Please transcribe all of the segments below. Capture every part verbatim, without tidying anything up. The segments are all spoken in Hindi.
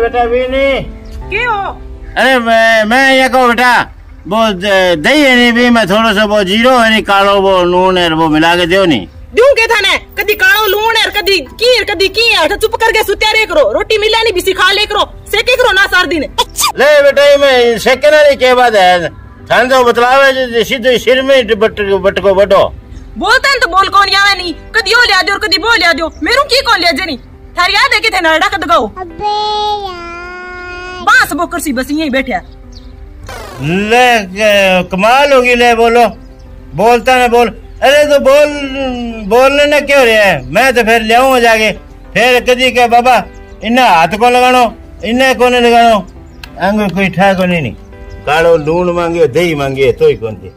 बेटा भी नहीं क्या हो? अरे मैं मैं ये कहूँ बेटा वो दही है नहीं भी मैं थोड़ा सा वो जीरो है नहीं कालो वो नून है वो मिला के दो नहीं दूं के था ने कदी कालो लूण है कदी कीर कदी की है चुप करके सुत्या रे करो रोटी मिला नहीं बिसी खा ले करो सेके करो ना सार दिन ले बेटा मैं सेकना नहीं के बाद है थान तो बतलावे सीधे सिर में बट बटको बटो बोलता तो बोल कौन आवे नहीं कदी ओ लिया दो कदी वो लिया दो मेरू की कौन लिया जनी थारी याद है कि थे नरडा कद गाओ अबे यार बांस बोकर सी बस यहीं बैठा ले कमाल होगी ले बोलो बोलता ना बोल अरे तो बोल बोलने ना क्यों रहा है मैं तो फिर ले आऊंगा जाके फिर कदी के बाबा इन्हें हाथ को लगानो इन्हें को नहीं लगानो अंग कोई ठा को नहीं कालो लूण मांगे दही मांगे तो ही कौन थी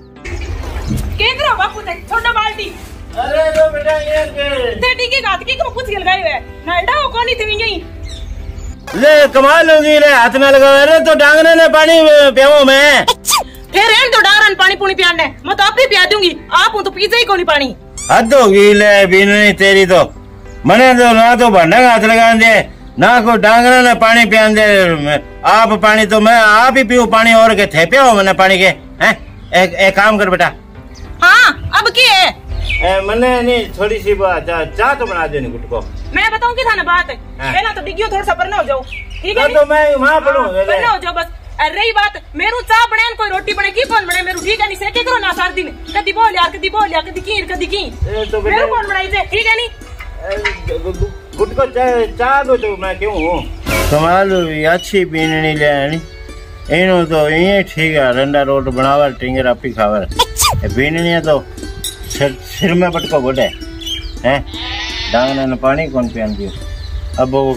केंद्र बापू ते छोटा बाल्टी अरे तो बेटा ये के ते टीके गात की को कुछ लगाए हुए नरडा हो कोनी थी यहीं ले कमाल होगी ले हाथ में लगा अरे तो डांगने ने पानी पियाओ मैं फिर रेन तो डारन पानी पुनी पियाने मैं तो आप ही पिया दूंगी आप हूं तो पीजा ही कोनी पानी हद होगी ले बीननी तेरी तो मने तो ना तो भंडा हाथ लगा दे ना को डांगने ने पानी पिया दे आप पानी तो मैं आप ही पीऊं पानी और के थे पियाओ मैंने पानी के हैं एक एक काम कर बेटा हाँ अब क्या है ए, मने नहीं थोड़ी सी बात चा, चा तो बना देनी गुट को मैं बताऊं कि था ना बात है पहला तो डिग्गियो थोड़ा सा परना हो जाओ ठीक है तो मैं वहां पढ़ूं परना हो जाओ बस रही बात मेरू चाह बने कोई रोटी बने की कौन बने मेरू ठीक है नहीं सेके करो ना सार दिन कदी बोल यार कदी बोल यार कदी कीर कदी की तो मेरू कौन बनाई जे ठीक है नहीं गुट को चाय चाह दो तो मैं क्यों हूं कमाल अच्छी पीनी ले आनी इनो तो ये ठीक है रंडा रोट बनावर टिंगर आपी खावर पीनी तो सिर सिर में पटको बोले हैं डांगने ने पानी कौन पियान दियो अब वो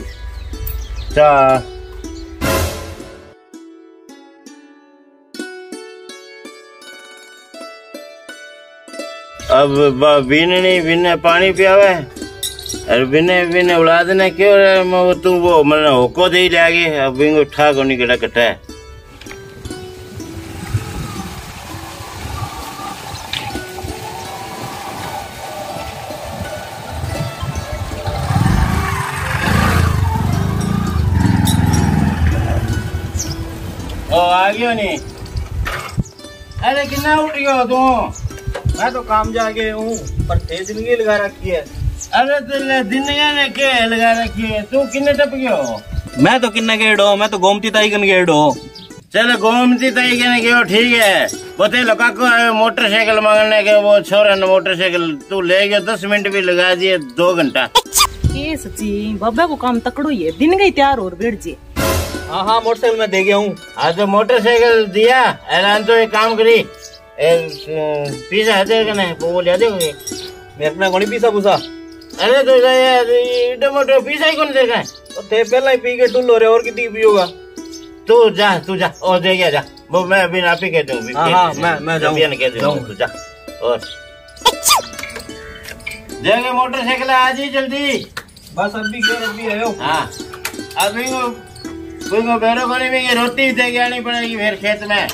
चाह अब बीने बीने पानी पियावे अरे बिने बिने औलाद ने क्यों तू वो मन होको दे ले आगे अब बिंगो उठा को नहीं गड़ा कटा है ओ आ गयो नहीं अरे कितना उठ गयो तू मैं तो काम जाके हूँ पर थे जिंदगी लगा रखी है अरे तो दिन ने के लगा रखी है तू किन्ने टप गयो मैं तो किन्ने गेड़ो मैं तो गोमती ताई कन गेड़ो चलो गोमती ताई कन गयो ठीक है बोते लोका को मोटरसाइकिल मांगने के वो छोरा ने मोटरसाइकिल तू ले गयो दस मिनट भी लगा दिए दो घंटा ये सच्ची बाबा को काम तकड़ो ही है दिन गई तैयार और बैठ जे हाँ हाँ मोटरसाइकिल में दे गया हूँ हाँ तो मोटरसाइकिल दिया ऐलान तो एक काम करी पिज्जा है तेरे कने वो ले दे मेरे अपना कोनी पिज्जा पुसा अरे तो यार टमाटो पिज्जा ही कौन दे रहा है तो थे पहला ही पी के टुल हो रहे और कितनी पियोगा तू जा तू जा और दे गया जा वो मैं अभी आप ही कहता हूँ हाँ हाँ मैं मैं जाऊँ कहता हूँ तू जा और देंगे मोटरसाइकिल आज ही जल्दी बस अभी के अभी आयो हाँ अभी को कोई को बेरो कोनी में ये रोटी दे के आनी पड़ेगी फिर खेत में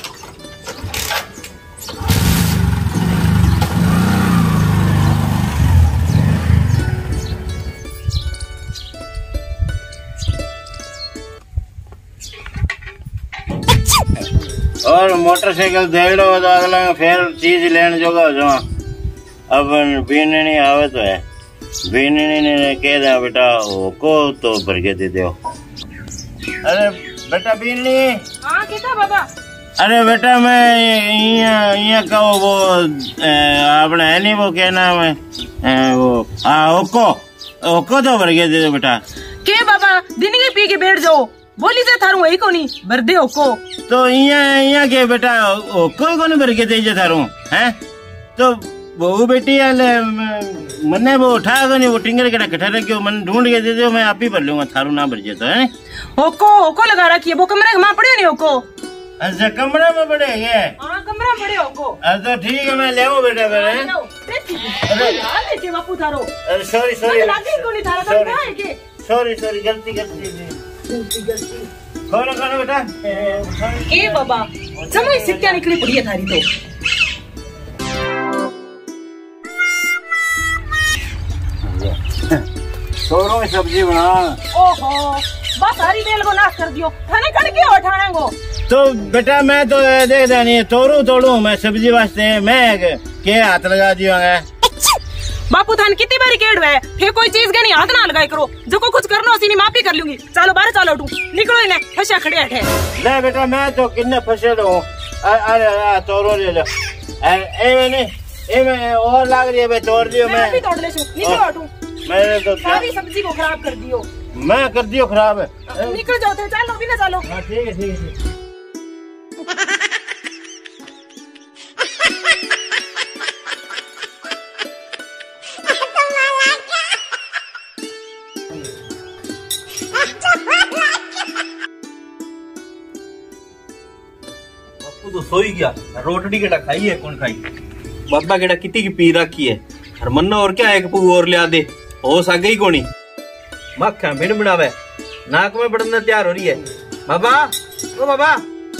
और मोटरसाइकिल देड़ो तो अगला फिर चीज लेने जोगा हो जाओ अब बीने नहीं आवे तो है बीने ने कह दिया बेटा को तो भर के दे दो अरे बेटा बीनी हाँ क्या बाबा अरे बेटा मैं यहाँ यहाँ का वो अपना है नहीं वो क्या नाम है वो हाँ ओको ओको तो भर के दे दो बेटा के बाबा दिन के पी के बैठ जाओ बोली से थारू वही को नहीं भर दे ओको तो यहाँ यहाँ के बेटा ओको को नहीं भर के दे थारू हैं तो वो बेटी मने वो उठा को नहीं वो टिंगर के कटा रखियो मन ढूंढ के दे दो मैं आप ही भर लूंगा थारू ना भर जे तो है ओको ओको लगा रखी है वो कमरे में पड़े नहीं ओको अच्छा कमरे में पड़े है हाँ कमरा में पड़े ओको तो ठीक है मैं ले आऊं बेटा मेरे अरे यार लेके बापू थारो अरे सॉरी सॉरी लागे को नहीं थारा तो कहां है के सॉरी सॉरी गलती गलती गलती गलती खोलो खोलो बेटा ए बाबा समय सिक्का निकली पड़ी है थारी तो छोरो में सब्जी बना ओहो बस सारी बेल को नाश कर दियो। थाने कड़ के उठाने को तो बेटा मैं तो देखता नहीं तोड़ू तोड़ू मैं सब्जी वास्ते मैं के हाथ लगा दियो है। बापू थान कितनी बारी केड़ है फिर कोई चीज के नहीं हाथ ना लगाई करो जो को कुछ करना उसी नहीं माफी कर लूंगी। चलो बाहर चलो उठू निकलो इन्हें फंसा खड़े है। ले बेटा मैं तो किन्ने फंसे हूँ। अरे तोड़ो ले लो ए नहीं ए मैं और लाग रही है मैं तोड़ दियो। मैं भी तोड़ ले निकलो उठू मैंने तो सारी सब्जी को खराब कर दियो। मैं कर दियो खराब है। निकल जाओ थे चलो भी ना चलो। हाँ ठीक है ठीक है। तो सोई गया रोटड़ी केड़ा खाई है कौन खाई बाबा केड़ा कितनी की पी रखी है और मन्ना और क्या है पू और लिया दे हो सके ही कोनी मक्खा मिन बनावे नाक में बढ़ने तैयार हो रही है। बाबा ओ बाबा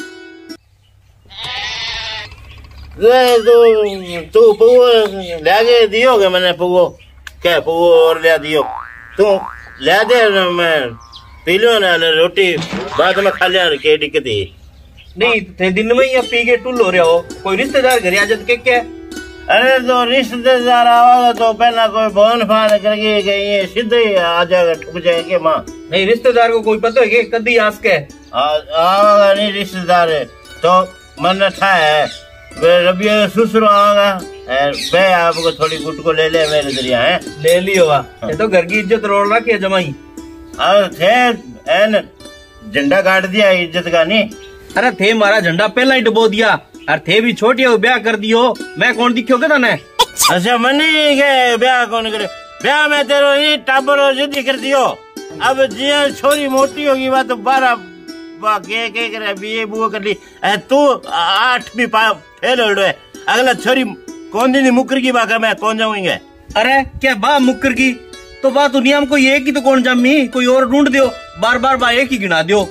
तू तू पुओ ले दियोगे मैंने पुओ क्या पुओ और ले दियो तू ले दे मैं पी लो ना रोटी बाद में खा लिया के दिक्कत ही नहीं थे दिन में ही पी के टुल हो रहे हो कोई रिश्तेदार घर आ जाते क्या। अरे तो रिश्तेदार आवागा तो पहला कोई बोन फान करके गई सीधे ही आ जाएगा ठुक जाएंगे माँ। नहीं रिश्तेदार को कोई पता है कि कदी आस के आवागा नहीं रिश्तेदार तो मन अच्छा है रबी ससुर आवागा मैं आपको थोड़ी गुट को ले ले मेरे जरिया है ले लियो ये तो घर की इज्जत रोड़ रखी है जमाई। और थे एन झंडा काट दिया इज्जत का नहीं। अरे थे मारा झंडा पहला ही डबो दिया और थे भी छोटी हो ब्याह कर दियो मैं कौन दिखो के ना। अच्छा मनी के ब्याह कौन करे ब्याह में तेरो ही टाबर जिद्दी कर दियो। अब जिया छोरी मोटी होगी बात तो बारह के के करे बीए बुआ कर ली तू आठवीं पा फेल हो है अगला छोरी कौन दिन मुकर की बाका मैं कौन जाऊंगे। अरे क्या बा मुकर की तो बात दुनिया में कोई एक ही तो कौन जमी कोई और ढूंढ दियो बार बार बा एक ही गिना दियो।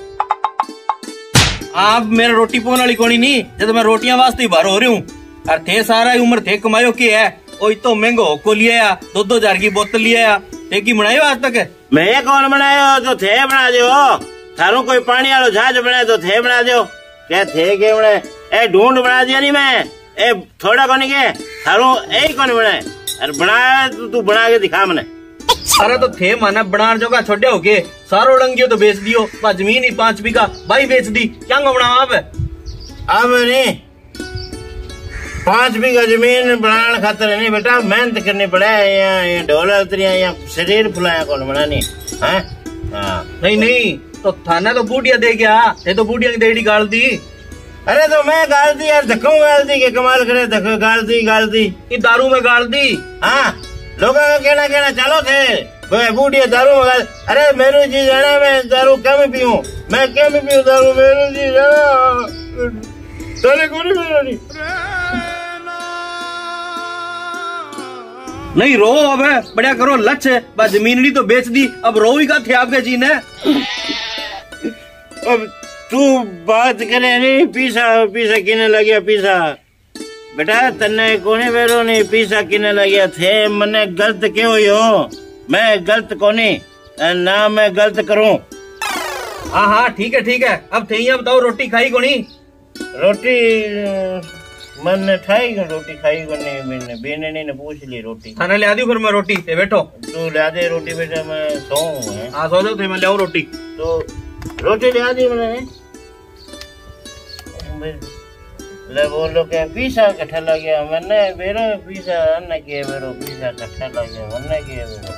आप मेरा रोटी पोन वाली कोनी नहीं जब मैं रोटियां वास्ते ही बाहर हो रही हूँ और थे सारा उम्र थे कमायो के है ओ तो महंगो को लिया दो दो हजार की बोतल लिया एक ही बनायो आज तक। मैं कौन बनायो तो थे बना दो थारू कोई पानी वालो जहाज बनाए तो थे बना दो क्या थे के बनाए ए ढूंढ बना दिया नहीं मैं ए थोड़ा कोनी के थारू एक कौन बनाए अरे बनाया तो तू बना के दिखा मैंने। अरे तो थे माना बनार जोगा छोड़े हो के सारो डंगियो तो बेच दियो जमीन ही पांच बीघा भाई बेच दी क्या बनाओ आप अब नहीं पांच बीघा जमीन बनाने खातर नहीं बेटा मेहनत करनी पड़े यहाँ ढोला उतरिया यहाँ शरीर फुलाया कौन बनानी है। हाँ नहीं नहीं तो थाना तो बूढ़िया दे गया ये तो बूढ़िया की देड़ी गाल दी। अरे तो मैं गाल दी यार धक्का गाल दी के कमाल करे धक्का गाल दी गाल दी ये दारू में गाल दी। हाँ लोगों का कहना कहना चलो थे बूढ़िया दारू में गाल अरे मेरी चीज है मैं दारू कम पीऊं मैं कम पीऊं दारू मेरी चीज है को नहीं नहीं रो अब बढ़िया करो लच बा जमीन नहीं तो बेच दी अब रो ही का थे आपके जी ने। अब तू बात करे नहीं पीसा पीसा किने लगे पीसा बेटा तन्ने कोने बेरो नहीं पीसा किने लगे थे मने गलत क्यों हो मैं गलत कोनी ना मैं गलत करूं। हाँ हाँ ठीक है ठीक है अब थे ही बताओ रोटी खाई कोनी रोटी मैंने खाई रोटी खाई को नहीं मैंने बेने ने पूछ ली रोटी खाना ले दी फिर मैं रोटी ते बैठो तू ला दे रोटी बेटा मैं सोऊं है। हाँ सो जाओ थे मैं ले रोटी तो रोटी ले दी मैंने ले बोलो के पीसा कट्ठा लग गया मैंने बेरो पीसा अन्ना के बेरो पीसा कट्ठा लग गया मैंने के बेरो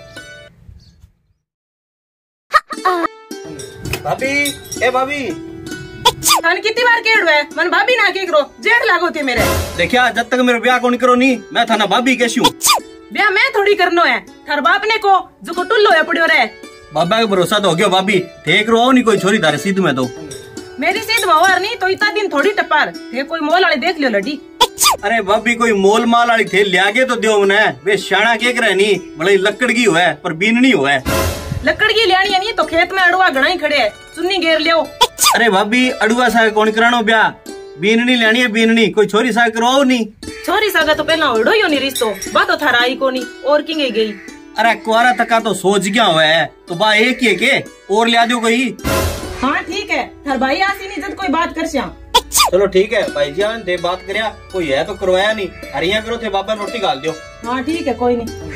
पीसा। भाभी ए भाभी थाने कितनी बार केड़ो है मन भाभी ना के करो जेठ लागो थे मेरे देखिया जब तक मेरा ब्याह को नहीं करो नहीं मैं थाना भाभी कैसी हूँ ब्याह मैं थोड़ी करनो है थार बाप ने को जो को टुल्लो है पड़ियो रे बाबा का भरोसा तो हो गया भाभी देख रो नहीं कोई छोरी तारे सीध में तो मेरी सीध मवार नहीं तो इतना दिन थोड़ी टपार थे कोई मोल वाले देख लियो लड़ी। अरे भाभी कोई मोल माल वाली थे लिया के तो दियो उन्हें वे शाना के करे नहीं भले लकड़ की हुआ पर बीननी हुआ लकड़ की लियानी नहीं तो खेत में अड़ुआ घना ही खड़े है चुन्नी घेर लियो। अरे भाभी अड़ुआ सा कौन करानो ब्याह बीननी लेनी है बीननी कोई छोरी सा करो नहीं छोरी सागा तो पहला उड़ो ही नहीं रिश्तो बात तो थारा आई को नहीं और किंगे गई। अरे कुआरा तका तो सोच गया हुआ है तो बा एक ही है के और लिया दो कोई। हाँ ठीक है, थार भाई आसी नहीं जब कोई बात कर श्याम। चलो ठीक है भाई जान दे बात करिया, कोई है तो करवाया नहीं। अरे यहाँ करो थे बाबा रोटी गाल दो। हाँ ठीक है, कोई नहीं।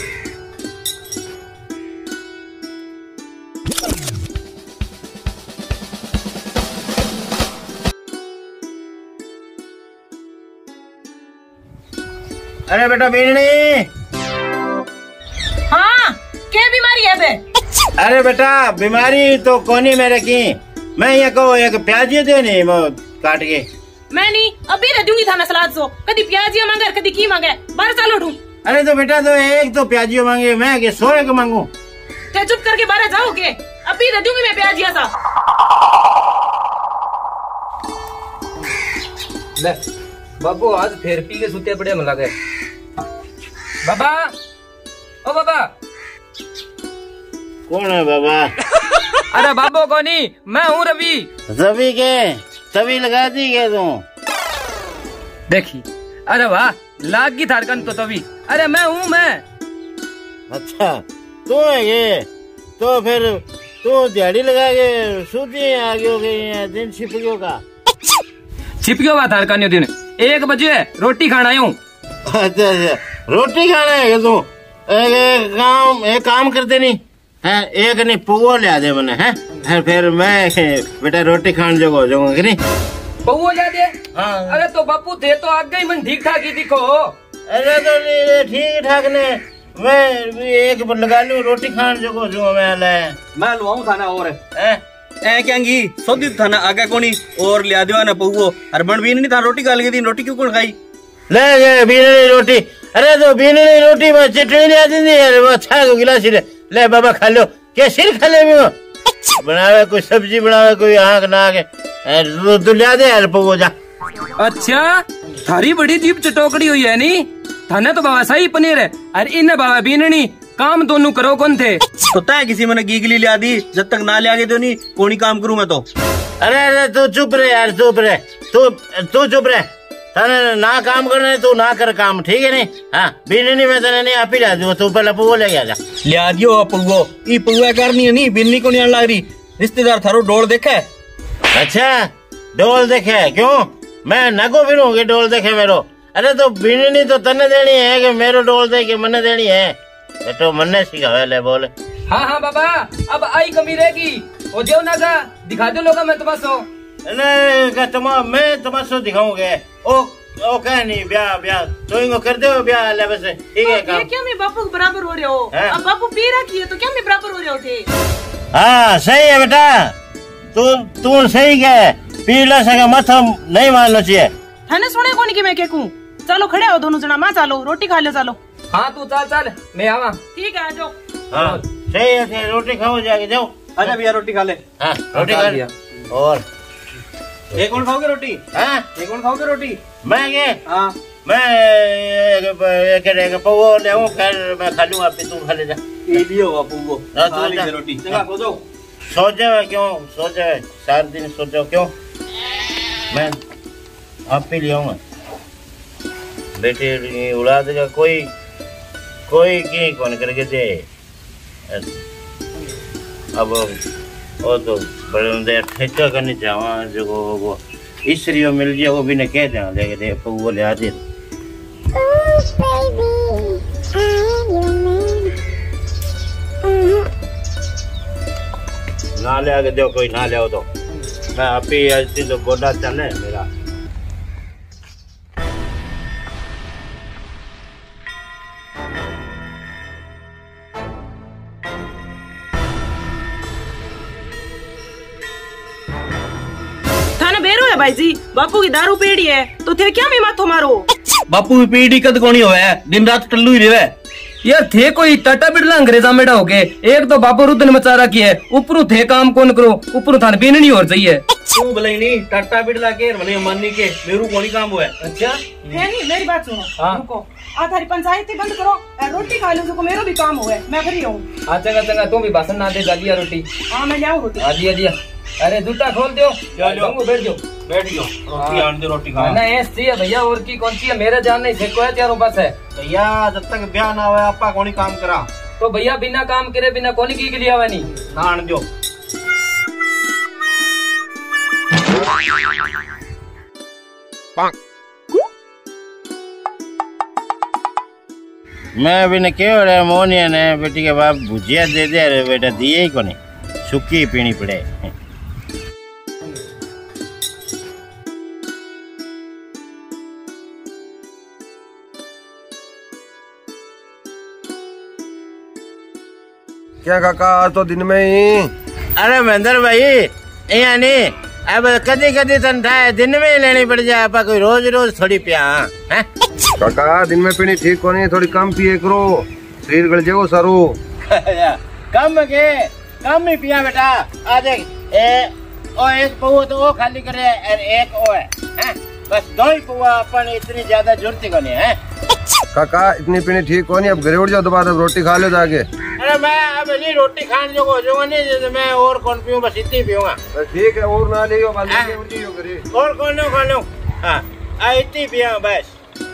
अरे बेटा बीननी। हाँ क्या बीमारी है बे? अरे बेटा बीमारी तो कोनी मेरे की, मैं यहाँ को एक प्याजी दे नहीं काट के। मैं नहीं अभी रह दूंगी थाना सलाद सो, कदी प्याजी मांगे कदी की मांगे, बाहर चलो उठूं। अरे तो बेटा तो एक तो प्याजी मांगे, मैं के सौ एक मांगू? ते चुप करके बाहर जाओगे, अभी रह दूंगी मैं प्याजी सा। ले बाबू आज फिर पी के सुते पड़े मला गए। बाबा ओ बाबा। कौन है बाबा? अरे बाबू को नहीं, मैं हूँ रवि। रवि के तभी लगा दी के तू? देखी अरे वाह लाग की थारकन तो तभी। अरे मैं हूँ मैं। अच्छा तू है ये, तो फिर तू दिहाड़ी लगा के सूती आगे हो गई दिन छिपकियों का। छिपकियों का थारकन दिन एक बजे रोटी खाना आयु। अच्छा अच्छा रोटी खाना है तू? एक, एक काम एक काम करते नहीं है, एक नहीं पुआ ले दे मैंने है, है फिर मैं बेटा रोटी खाने जो हो जाऊंगा कि नहीं। पुआ ले दे? हाँ। अरे तो बापू थे तो आगे ही मन ठीक ठाक ही दिखो। अरे तो ठीक ठाक ने मैं एक लगा लू रोटी खाने जो हो जाऊंगा मैं ले मैं लुआऊं थाना और है ए क्यांगी सोदी थाना आगे कोनी और लिया दियो ना पुओ। अरे बन बीन नहीं था रोटी गाल के दी, रोटी क्यों कौन खाई? ले गए बीननी रोटी। अरे तो बीननी रोटी में चटनी ले आती थी, अरे वो अच्छा को गिलास ले ले बाबा खा लो। क्या सिर खा ले बनावे कोई सब्जी बनावे कोई आँख ना के तू लिया दे यार पुओ जा। अच्छा थारी बड़ी जीप चटोकड़ी हुई है नी, थाने तो बाबा सही पनीर है। अरे इन बाबा बीननी काम दोनों करो कौन थे? तो तय किसी मैंने गीगली लिया दी, जब तक ना लिया तो नहीं कोनी काम करूँ मैं तो। अरे अरे तू चुप रहे यार, चुप रहे तू तू चुप रहे। तने ना काम करना है तू ना कर काम, ठीक है नहीं? हाँ बीननी में तने नहीं आप ही ला दो, तू पहले पुओ ले गया जा। लिया दियो पुओ, ई पुआ करनी है नहीं बिन्नी को नहीं लग रही। रिश्तेदार थारो डोल देखे? अच्छा डोल देखे क्यों? मैं नगो फिरूंगी डोल देखे मेरो? अरे तो बीननी तो तने देनी है कि मेरो डोल दे के मने देनी है? तो मन्ने सिखावे ले बोले। हाँ हाँ बाबा अब आई कमी रहेगी, वो जो ना का दिखा दो लोग मैं तमाशो। नहीं तमाम मैं तमाशो दिखाऊंगे। ओ ओ कह नहीं ब्याह ब्याह तो इनको कर दो ब्याह ले बस ठीक है काम। क्या मैं बापू के बराबर हो रहे हो? अब बापू पी रखी है तो क्या मैं बराबर हो रहे हो थे? हाँ सही है बेटा, तू तू सही कह, पी ले सके मत हम नहीं मानना चाहिए। थाने सुने कौन की मैं क्या कहूँ? चलो खड़े हो दोनों जना, माँ चलो रोटी खा लो चलो। हाँ तू चल चल मैं आवा। ठीक है आ जाओ। हाँ सही है रोटी खाओ जाके जाओ। आजा भैया रोटी खा ले। हाँ रोटी खा लिया। और एक कौन खाओगे रोटी? हाँ एक कौन खाओगे रोटी? मैं ये हाँ मैं एक एक पुओ ले आऊं, फिर मैं खा लूंगा फिर तू खा ले जा। ये दियो बापू को हाँ, खा तू लीजिए जा। रोटी। चंगा सो जाओ। सो जाओ क्यों? सो जाओ सात दिन सो जाओ क्यों? मैं आप ही ले आऊंगा बेटे औलाद का कोई कोई की कौन करके दे। अब वो तो बड़े ठेका करनी चाहवा जो वो इसलिए मिल जाए वो भी ने कह दे लेके दे वो ले आते। ना ले आके दो कोई ना ले आओ तो मैं आप ही ऐसी तो गोदा चले मेरा। भाई जी बापू की दारू पीड़ी है तो थे क्या मैं माथो मारो? बापू की पीड़ी कद कोनी होवे, दिन रात टल्लू ही रेवे। यार थे कोई टाटा बिड़ला अंग्रेजा मेडा हो गए, एक तो बापू रुदन मचा रखी है, ऊपरू थे काम कौन करो, ऊपरू थान बीननी और चाहिए। तू भले नहीं टाटा बिड़ला के मने माननी के मेरू कोनी काम हुआ। अच्छा है नहीं मेरी बात सुनो। हाँ? रुको आ थारी पंचायत ही बंद करो, रोटी खा लो, मेरो भी काम हुआ है, मैं फ्री हूँ। हाँ चंगा चंगा तू भी भाषण ना दे, जालिया रोटी। हाँ मैं लाऊं रोटी। हाँ दिया दिया। अरे जूता खोल दो, बैठ जाओ बैठ जाओ रोटी आन दे रोटी खा। ना ऐसी है भैया और की कौन सी है, मेरे जान नहीं सेको है चारों पास है भैया। जब तक ब्याह ना हुआ आपा कोनी काम करा। तो भैया बिना काम करे बिना कौन की लिया हुआ नहीं नान जो मैं भी ने क्यों रे मोनिया ने बेटी के बाप भुजिया दे दे रे बेटा दिए ही कोनी सुखी पीनी पड़े। क्या काका आज तो दिन में ही? अरे महेंद्र भाई यहाँ नहीं अब कदी कदी तनख्वाह दिन में ही लेनी पड़ जाए आपा कोई रोज रोज थोड़ी पिया है काका दिन में पीनी ठीक को नहीं थोड़ी कम पिए करो शरीर गल जाओ सारू। कम के कम ही पिया बेटा आ देख ए ओ एक पौवा तो वो खाली करे और एक ओ है, है? बस दो ही पौवा अपन इतनी ज्यादा जरूरत को नहीं है। काका इतनी पीनी ठीक को नहीं अब घरे उठ जाओ दोबारा रोटी खा लो जाके। अरे मैं अब नहीं रोटी खाने जो हो जाऊंगा नहीं जैसे मैं और कौन पीऊँ बस इतनी पीऊंगा। ठीक है और ना लियो घरे और कौन लो कौन लो हाँ आ इतनी पिया बस।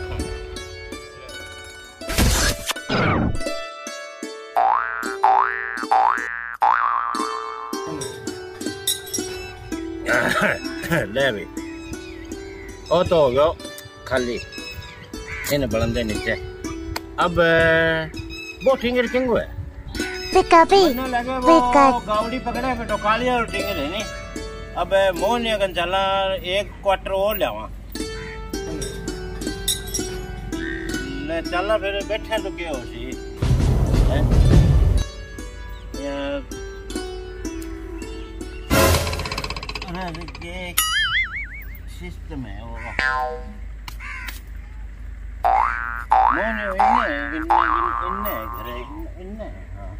ले भी ओ तो हो गया खाली इन बलंदे नीचे अब वो ठिंगर किंगू है लगे वो गावड़ी पकड़े बेटो काली और ठिंगर है नहीं अब मोहन अगन चला एक क्वार्टर और लियावा ले चला फिर बैठे तो क्या हो सी अरे सिस्टम है वो मोने इन्ने इन्ने इन्ने घरे इन्ने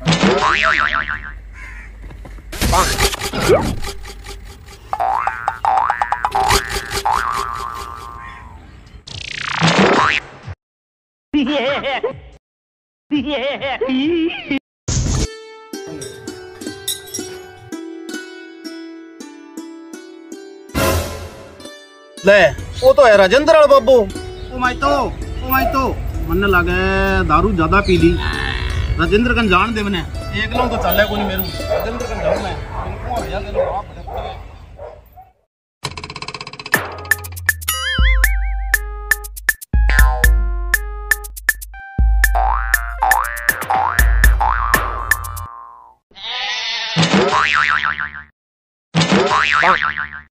ले वो तो है राजेंद्र वाला बाबू ओ माई तो ओ माई तो मन लगे दारू ज्यादा पी ली राजेंद्र कन जान दे मैंने एक लोग तो चले को नहीं मेरू राजेंद्र कन जाऊं मैं इनको भैया तेरे बाप बड़े